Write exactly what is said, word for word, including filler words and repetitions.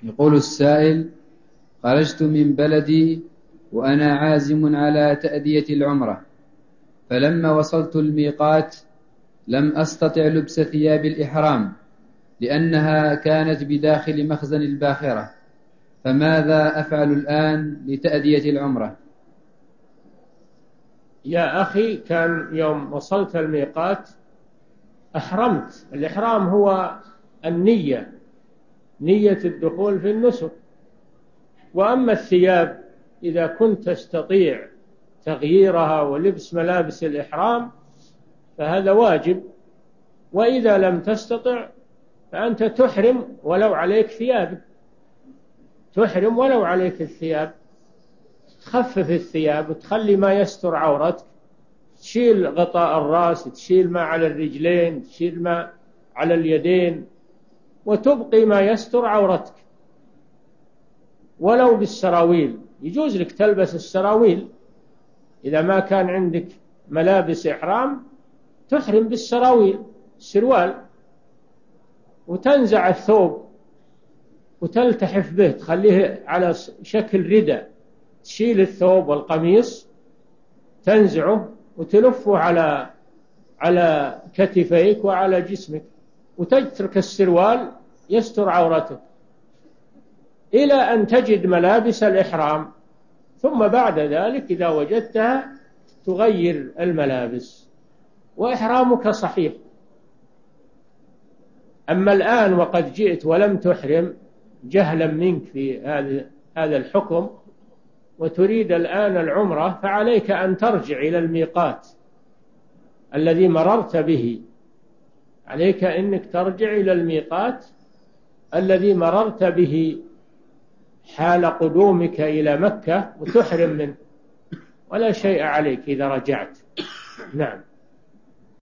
يقول السائل: خرجت من بلدي وأنا عازم على تأدية العمرة، فلما وصلت الميقات لم أستطع لبس ثياب الإحرام لأنها كانت بداخل مخزن الباخرة، فماذا أفعل الآن لتأدية العمرة؟ يا أخي، كان يوم وصلت الميقات أحرمت. الإحرام هو النية، نية الدخول في النسك. وأما الثياب إذا كنت تستطيع تغييرها ولبس ملابس الإحرام فهذا واجب، وإذا لم تستطع فأنت تحرم ولو عليك ثياب، تحرم ولو عليك الثياب، تخفف الثياب وتخلي ما يستر عورتك، تشيل غطاء الرأس، تشيل ما على الرجلين، تشيل ما على اليدين، وتبقي ما يستر عورتك. ولو بالسراويل، يجوز لك تلبس السراويل إذا ما كان عندك ملابس إحرام، تحرم بالسراويل السروال، وتنزع الثوب وتلتحف به، تخليه على شكل رداء، تشيل الثوب والقميص تنزعه وتلفه على على كتفيك وعلى جسمك، وتترك السروال يستر عورتك إلى أن تجد ملابس الإحرام، ثم بعد ذلك إذا وجدتها تغير الملابس وإحرامك صحيح. أما الآن وقد جئت ولم تحرم جهلا منك في هذا الحكم وتريد الآن العمرة، فعليك أن ترجع إلى الميقات الذي مررت به، عليك أنك ترجع إلى الميقات الذي مررت به حال قدومك إلى مكة وتحرم منه، ولا شيء عليك إذا رجعت. نعم.